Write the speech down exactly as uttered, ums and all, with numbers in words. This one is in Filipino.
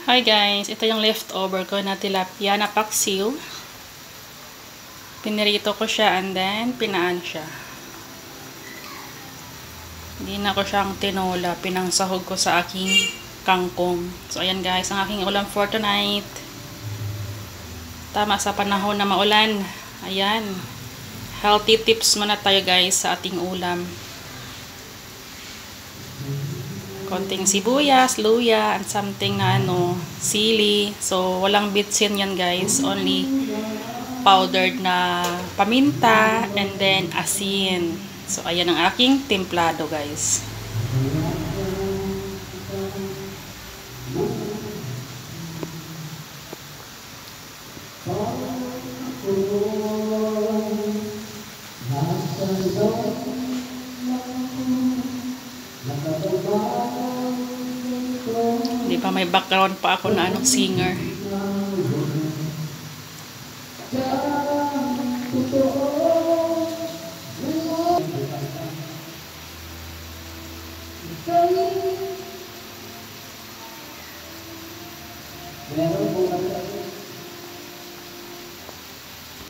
Hi guys, ito yung leftover ko na tilapia na paksiw. Pinirito ko siya and then pinaan siya. Hindi na ko siyang tinola, pinangsahog ko sa aking kangkong. So ayan guys, ang aking ulam for tonight. Tama sa panahon na maulan. Ayan. Healthy tips muna tayo guys sa ating ulam. Konting sibuyas, luya, and something na ano, sili. So, walang bitsin yan guys. Only powdered na paminta and then asin. So, ayan ang aking templado guys. Hindi pa may background pa ako na anong singer. Meron